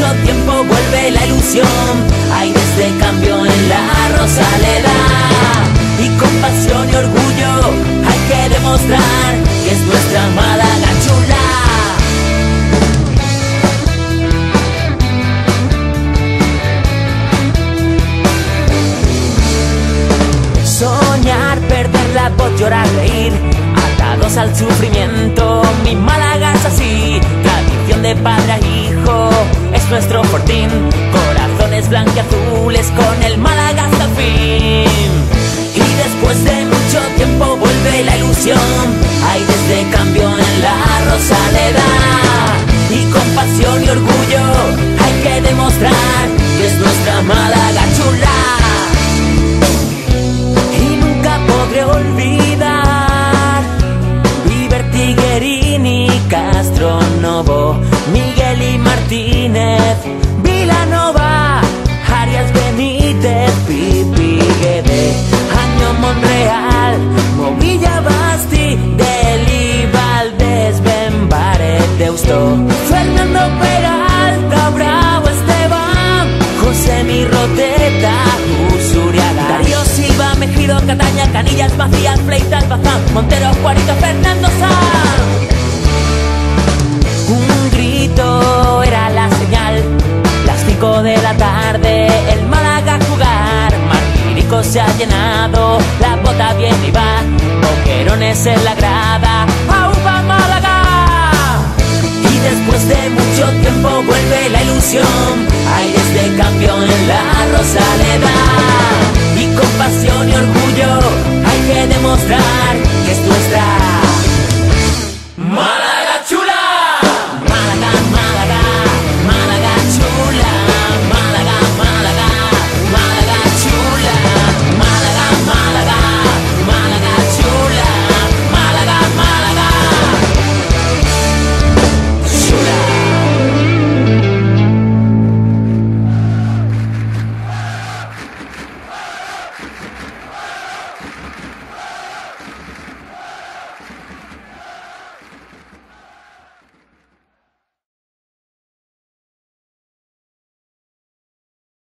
tiempo vuelve la ilusión, aires de cambio en la Rosaleda. Y con pasión y orgullo hay que demostrar que es nuestra Málaga chula. Soñar, perder la voz, llorar, reír, atados al sufrimiento, mi Málaga es así. Tradición de padre a hijo, es nuestro fortín. Corazones blanquiazules con el Málaga hasta el fin. Y después de mucho tiempo vuelve la ilusión, aires de cambio en la Rosaleda. Y con pasión y orgullo hay que demostrar que es nuestra Málaga chula. Podré olvidar Vivertiguerini, Castronovo, Miguel y Martínez, Vilanova, Arias, Benítez, Pipi, Guede, Año, Monreal, Movilla, Basti, Deli, Valdés, Benbaret, Deusto, Fernando Peralta, Bravo, Esteban, José Mi Roteta, Usuriaga, Darío Silva, Mejido, Cataña, Canillas, Macías, Fleitas, Bazán, Montero, Juanito, Fernando Sanz. Un grito era la señal, las 5 de la tarde, el Málaga a jugar. Martirico se ha llenado, la bota bien y va, boquerones en la grada, ¡aupa Málaga! Y después de mucho tiempo vuelve la ilusión, aires de cambio en la Rosaleda. Y con pasión y orgullo hay que demostrar que es nuestra Málaga.